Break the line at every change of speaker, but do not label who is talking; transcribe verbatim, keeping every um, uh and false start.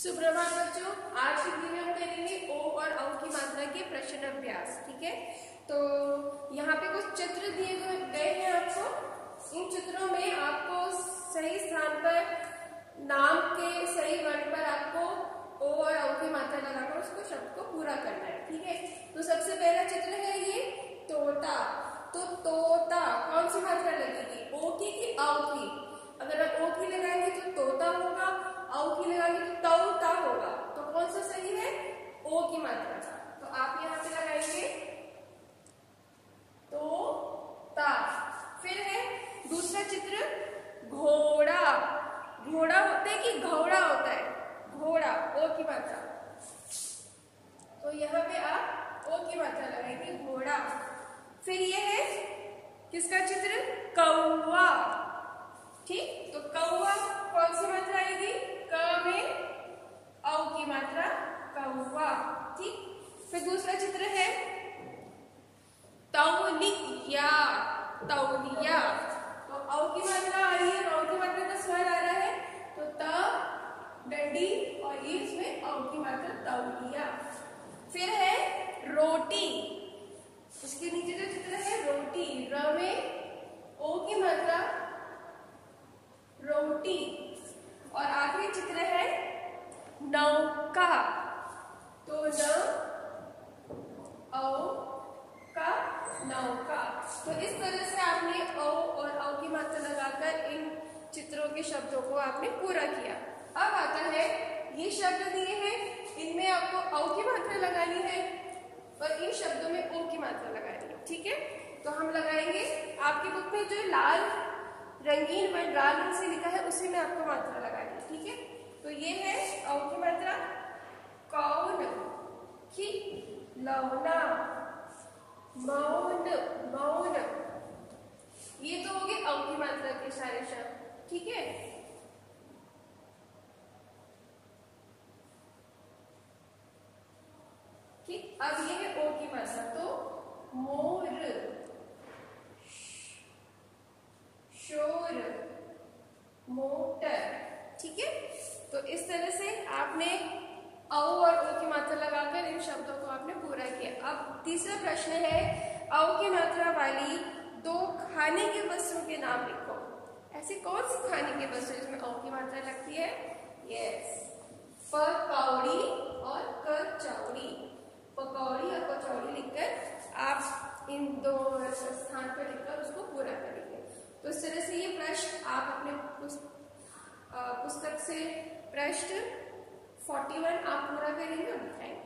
सुप्रभात बच्चों, आज हिंदी में हम करेंगे ओ और औ की मात्रा के प्रश्न अभ्यास। ठीक है, तो यहाँ पे कुछ चित्र दिए गए हैं आपको। इन चित्रों में आपको सही स्थान पर नाम के सही वर्ण पर आपको ओ और औ की मात्रा लगाकर उसको शब्द को पूरा करना है। ठीक है, तो सबसे पहला चित्र है ये तोता। तो तोता कौन सी मात्रा लगेगी, ओ की कि औ की? अगर आप ओ की लगाएंगे तो तोता होगा, औ की लगाएंगे तो तौता होगा। तो कौन सा सही है, ओ की मात्रा का। तो आप यहाँ पे लगाएंगे तोता। फिर है दूसरा चित्र घोड़ा। घोड़ा होता है कि घोड़ा होता है? घोड़ा, ओ की मात्रा। तो यहाँ पे आप ओ की मात्रा लगाएंगे, घोड़ा। फिर ये है किसका चित्र, कौवा। ठीक, तो कौवा कौन सी मात्रा आएगी, क में औ की मात्रा, कौवा। ठीक, फिर दूसरा चित्र है तौलिया। तौलिया, तो औ की मात्रा आ रही है, औ की मात्रा का स्वर आ रहा है, तो त डंडी और ई इसमें औ की मात्रा, तौलिया। फिर है रोटी, उसके नीचे जो चित्र है रोटी, र में ओ की मात्रा, रोटी। और आखिरी चित्र है नौका। तो न औ का, नौका। तो इस तरह से आपने ओ और औ की मात्रा लगाकर इन चित्रों के शब्दों को आपने पूरा किया। अब आता है ये शब्द दिए हैं, इनमें आपको औ की मात्रा लगानी है और इन शब्दों में ओ की मात्रा लगानी है। ठीक है, तो हम लगाएंगे। आपकी बुक में जो लाल रंगीन वर्ड लाल रंग से लिखा है उसी में आपको मात्रा लगानी है। ठीक है, तो ये है औ की मात्रा, कौन, खिलौना, मौन, मौन। ये तो हो गए औ की मात्रा के सारे शब्द। ठीक है, ठीक, अब ये है ओ की मात्रा, तो मोर, शोर, मोटर। ठीक है, तो इस तरह से आपने औ और ओ की मात्रा लगाकर इन शब्दों को आपने पूरा किया। अब तीसरा प्रश्न है, औ की मात्रा वाली दो खाने की वस्तुओं के नाम लिखो। ऐसी कौन सी खाने की वस्तु जिसमें औ की मात्रा लगती है? यस, पकौड़ी और कचौड़ी। पकौड़ी और कचौड़ी लिखकर आप इन दो स्थान पर लिखकर उसको पूरा करेंगे। तो इस तरह से ये प्रश्न आप अपने पुस्तक से प्रश्न इकतालीस आप पूरा करेंगे। Thank you.